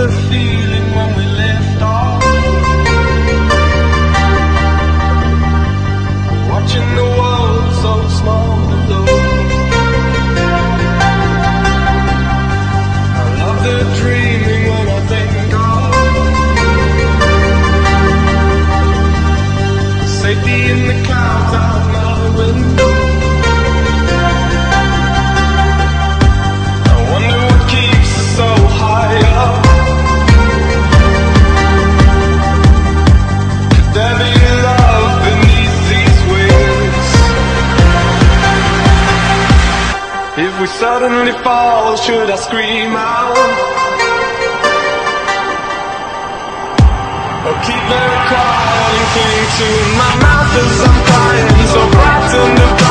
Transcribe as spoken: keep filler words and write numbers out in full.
the feeling when we left off, watching the world so small below. I love the dreaming when I think of safety in the clouds out my window. I wonder what keeps us so high up. Could there be love beneath these wings? If we suddenly fall, should I scream out? Or keep very quiet and cling to my mouth as I'm crying, so frightened of